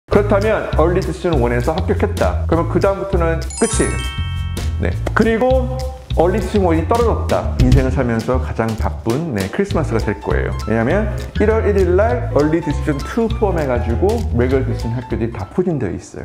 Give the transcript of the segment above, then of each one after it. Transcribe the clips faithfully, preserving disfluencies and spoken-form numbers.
그렇다면 Early Decision 원에서 합격했다. 그러면 그 다음부터는 끝이에요. 네. 그리고 Early Decision 원이 떨어졌다. 인생을 살면서 가장 바쁜 네, 크리스마스가 될 거예요. 왜냐면 일월 일일 날 Early Decision 투 포함해가지고 Regular Decision 학교들이 다 포진되어 있어요.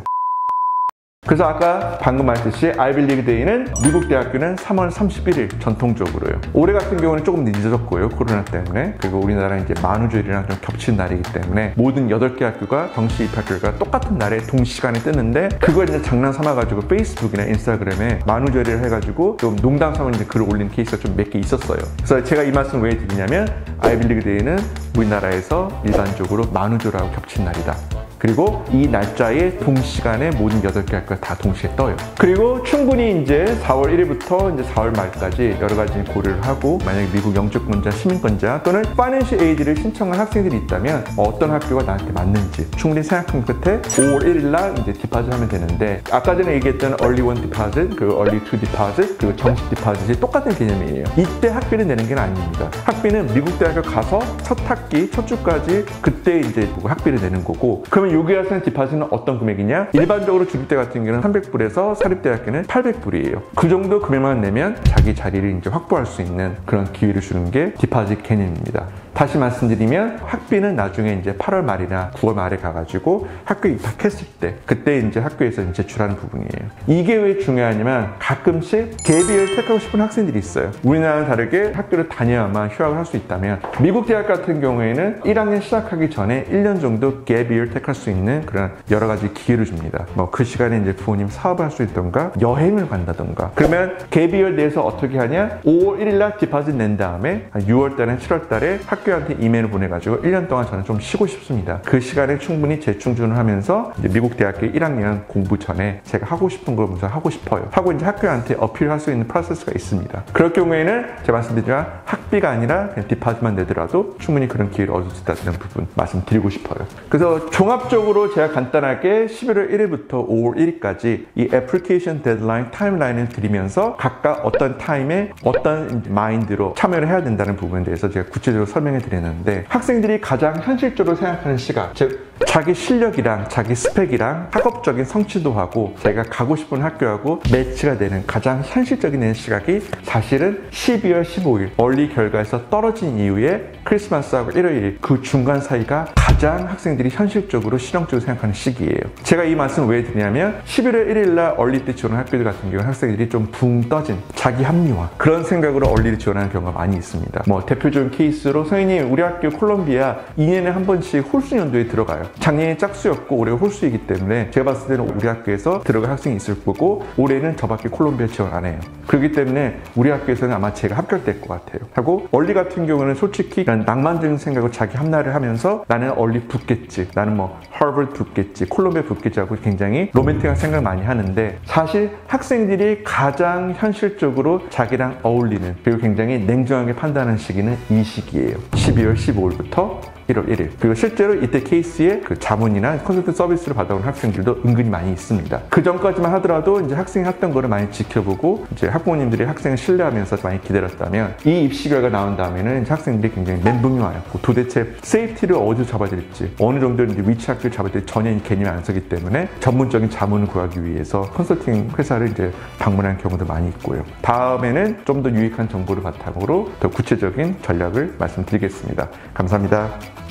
그래서 아까 방금 말했듯이 아이비리그 데이는 미국 대학교는 삼월 삼십일일 전통적으로요. 올해 같은 경우는 조금 늦어졌고요. 코로나 때문에. 그리고 우리나라 이제 만우절이랑 좀 겹친 날이기 때문에 모든 여덟 개 학교가 정시 입학 결과가 똑같은 날에 동시간에 뜨는데 그걸 이제 장난 삼아가지고 페이스북이나 인스타그램에 만우절이라 해가지고 좀 농담 삼아 이제 글을 올린 케이스가 좀 몇 개 있었어요. 그래서 제가 이 말씀 왜 드리냐면 아이비리그 데이는 우리나라에서 일반적으로 만우절하고 겹친 날이다. 그리고 이 날짜에 동시간에 모든 여덟 개 학교가 다 동시에 떠요. 그리고 충분히 이제 사월 일일부터 이제 사월 말까지 여러 가지 고려를 하고 만약에 미국 영주권자, 시민권자 또는 파이낸셜 에이드를 신청한 학생들이 있다면 어떤 학교가 나한테 맞는지 충분히 생각한 끝에 오월 일일 날 이제 디파짓 하면 되는데 아까 전에 얘기했던 얼리 원 디파짓, 그 얼리 투 디파짓, 그리고 정식 디파짓이 똑같은 개념이에요. 이때 학비를 내는 게 아닙니다. 학비는 미국 대학교 가서 첫 학기, 첫 주까지 그때 이제 학비를 내는 거고 그러면 여기 와서는 디파짓은 어떤 금액이냐? 일반적으로 주립대 같은 경우는 삼백 불에서 사립대학교는 팔백 불이에요. 그 정도 금액만 내면 자기 자리를 이제 확보할 수 있는 그런 기회를 주는 게 디파짓 개념입니다. 다시 말씀드리면 학비는 나중에 이제 팔월 말이나 구월 말에 가가지고 학교에 입학했을 때 그때 이제 학교에서 이제 제출하는 부분이에요. 이게 왜 중요하냐면 가끔씩 갭이어를 택하고 싶은 학생들이 있어요. 우리나라랑 다르게 학교를 다녀야만 휴학을 할 수 있다면 미국 대학 같은 경우에는 일 학년 시작하기 전에 일 년 정도 갭이어를 택할 수 있는 그런 여러 가지 기회를 줍니다. 뭐 그 시간에 이제 부모님 사업을 할 수 있던가 여행을 간다던가 그러면 갭이어 내에서 어떻게 하냐? 오월 일일 날 디파짓 낸 다음에 유월 달에 칠월 달에 학 학교한테 이메일을 보내가지고 일 년 동안 저는 좀 쉬고 싶습니다. 그 시간에 충분히 재충전을 하면서 이제 미국 대학교 일 학년 공부 전에 제가 하고 싶은 걸 먼저 하고 싶어요. 하고 이제 학교한테 어필할 수 있는 프로세스가 있습니다. 그럴 경우에는 제가 말씀드리지만 학비가 아니라 그냥 디파짓만 내더라도 충분히 그런 기회를 얻을 수 있다는 부분 말씀드리고 싶어요. 그래서 종합적으로 제가 간단하게 십일월 일일부터 오월 일일까지 이 애플리케이션 데드라인 타임라인을 드리면서 각각 어떤 타임에 어떤 마인드로 참여를 해야 된다는 부분에 대해서 제가 구체적으로 설명해 드리는데 학생들이 가장 현실적으로 생각하는 시각, 즉 자기 실력이랑 자기 스펙이랑 학업적인 성취도하고 자기가 가고 싶은 학교하고 매치가 되는 가장 현실적인 시각이 사실은 십이월 십오일 얼리 결과에서 떨어진 이후에 크리스마스하고 일월 일일 그 중간 사이가 가장 학생들이 현실적으로 실용적으로 생각하는 시기예요. 제가 이 말씀을 왜 드리냐면 십일월 일일 날 얼리 때 지원하는 학교들 같은 경우는 학생들이 좀 붕 떠진 자기 합리화 그런 생각으로 얼리를 지원하는 경우가 많이 있습니다. 뭐 대표적인 케이스로 선생님 우리 학교 콜롬비아 이 년에 한 번씩 홀수 연도에 들어가요. 작년에 짝수였고 올해 홀수이기 때문에 제가 봤을 때는 우리 학교에서 들어갈 학생이 있을 거고 올해는 저밖에 콜롬비아 지원 안 해요. 그렇기 때문에 우리 학교에서는 아마 제가 합격될 것 같아요. 하고 얼리 같은 경우는 솔직히 낭만적인 생각으로 자기 합리화를 하면서 나는 얼리 붙겠지, 나는 뭐 하버드 붙겠지, 콜롬비아 붙겠지 하고 굉장히 로맨틱한 생각을 많이 하는데 사실 학생들이 가장 현실적으로 자기랑 어울리는 그리고 굉장히 냉정하게 판단하는 시기는 이 시기예요. 십이월 십오일부터 일월 일일. 그리고 실제로 이때 케이스에 그 자문이나 컨설팅 서비스를 받아온 학생들도 은근히 많이 있습니다. 그 전까지만 하더라도 이제 학생이 했던 거를 많이 지켜보고 이제 학부모님들이 학생을 신뢰하면서 많이 기다렸다면 이 입시 결과 나온 다음에는 이제 학생들이 굉장히 멘붕이 와요. 도대체 세이프티를 어디서 잡아야 될지 어느 정도 이제 위치 학교를 잡아야 될지 전혀 개념이 안 서기 때문에 전문적인 자문을 구하기 위해서 컨설팅 회사를 이제 방문하는 경우도 많이 있고요. 다음에는 좀 더 유익한 정보를 바탕으로 더 구체적인 전략을 말씀드리겠습니다. 감사합니다.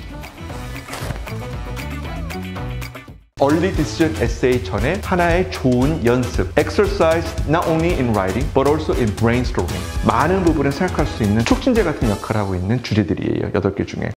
Early Decision Essay 전에 하나의 좋은 연습 Exercise not only in writing but also in brainstorming 많은 부분을 생각할 수 있는 촉진제 같은 역할을 하고 있는 주제들이에요. 여덟 개 중에